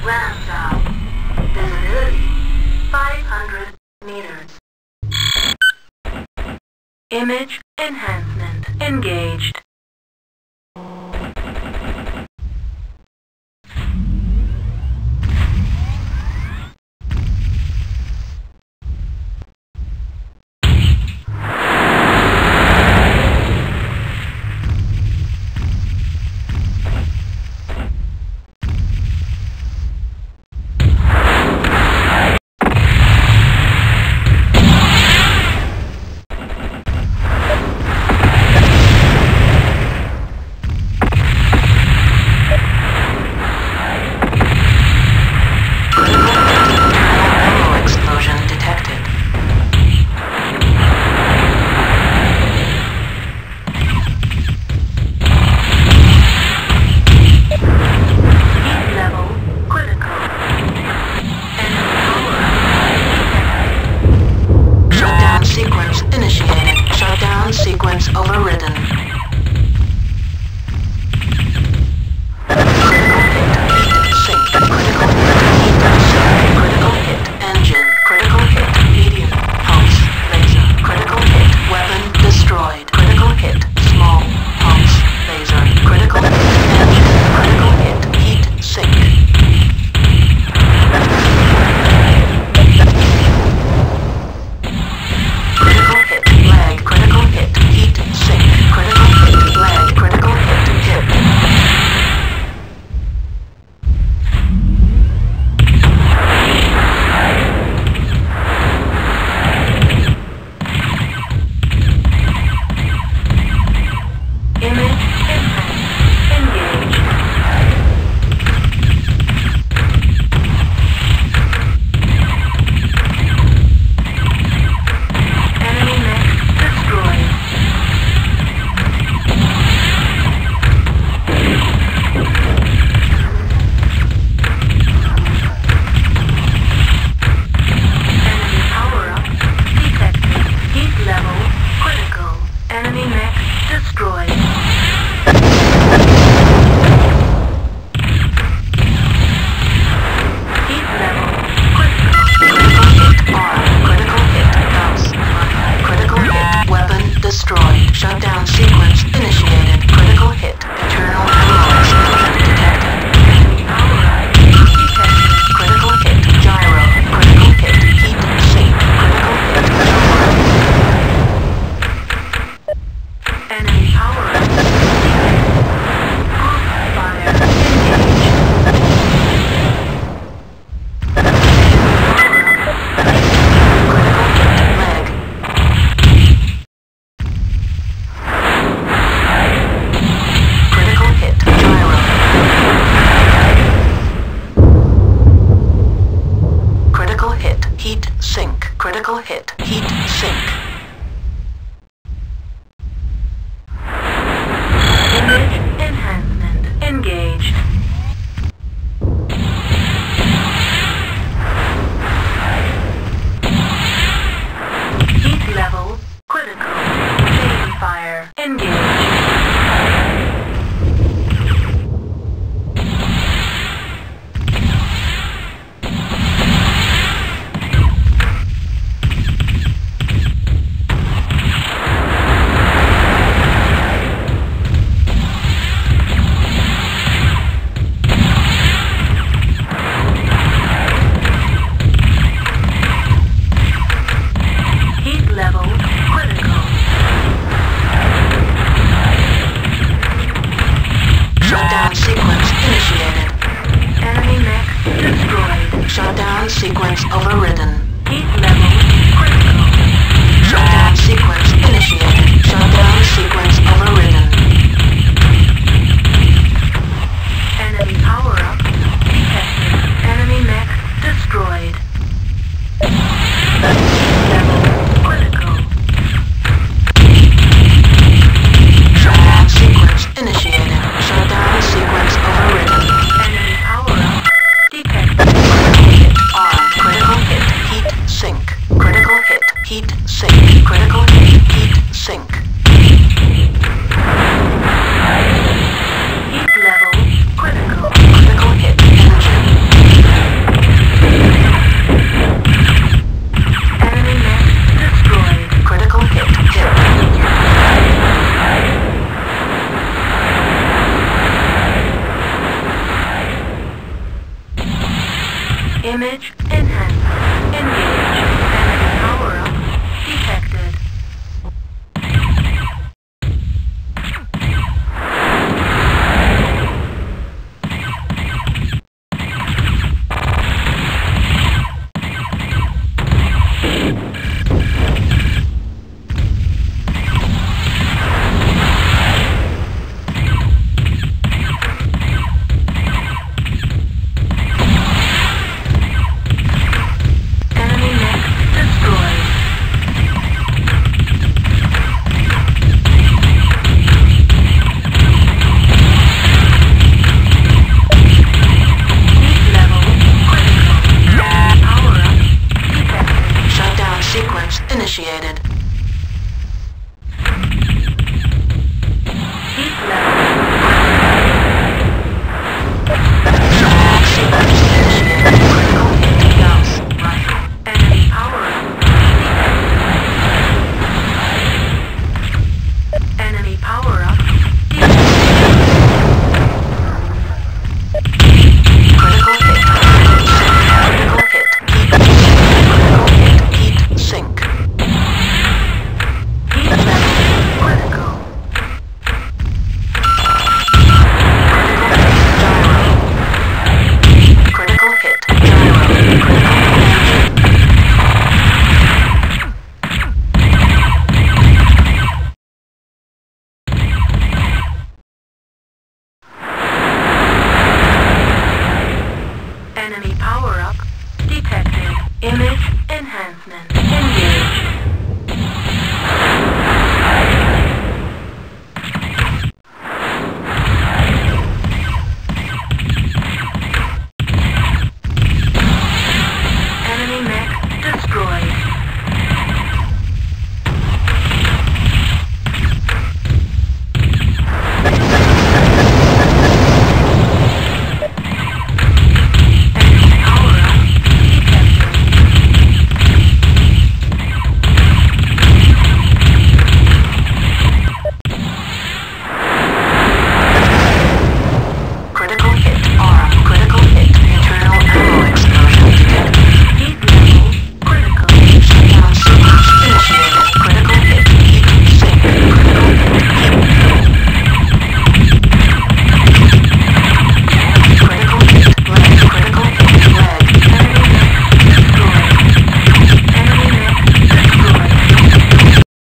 Ramsau. Visibility 500 meters. Image enhancement engaged. Sequence overridden. Critical hit engine. Critical hit medium pulse laser. Critical hit weapon destroyed. Critical hit small pulse laser. Critical hit engine. Critical hit heat sink. Critical hit lag. Critical hit heat sink. Critical hit lag. Critical hit hip. Image engaged. Enemy mech destroyed. Enemy power-up detected. Heat level critical. Enemy mech destroyed. Heat level critical. Critical hit arm. Critical hit mouse. Critical hit weapon destroyed. Shutdown sequence initiated. Critical hit internal ammo explosion detected. Enemy power-up detected. Critical hit gyro. Critical hit heat sink. Critical hit gyro. Enemy power-up detected. Crossfire engaged. Critical hit gyro. Critical hit heat sink. Critical hit heat sink. Image enhancement engaged. Heat level critical. Chain fire engaged. Heat level critical. Shutdown sequence initiated. Enemy mech destroyed. Shutdown sequence overridden. Heat level critical. Shutdown sequence initiated. Shutdown sequence overridden. Enemy power-up detected. Enemy mech destroyed. Heat level critical. Shutdown sequence initiated. Shutdown sequence overridden. Enemy power-up detected. Critical hit arm. Critical hit Image